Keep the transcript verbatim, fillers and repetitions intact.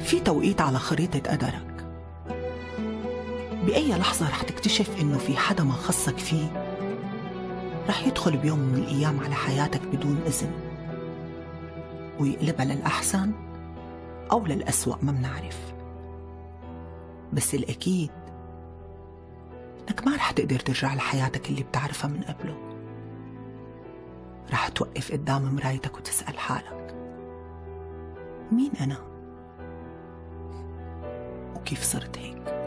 في توقيت على خريطة قدرك، بأي لحظة رح تكتشف إنه في حدا ما خصك فيه رح يدخل بيوم من الأيام على حياتك بدون إذن، ويقلبها للأحسن أو للأسوأ ما منعرف. بس الأكيد إنك ما رح تقدر ترجع لحياتك اللي بتعرفها من قبله. رح توقف قدام مرايتك وتسأل حالك: مين أنا؟ وكيف صرت هيك؟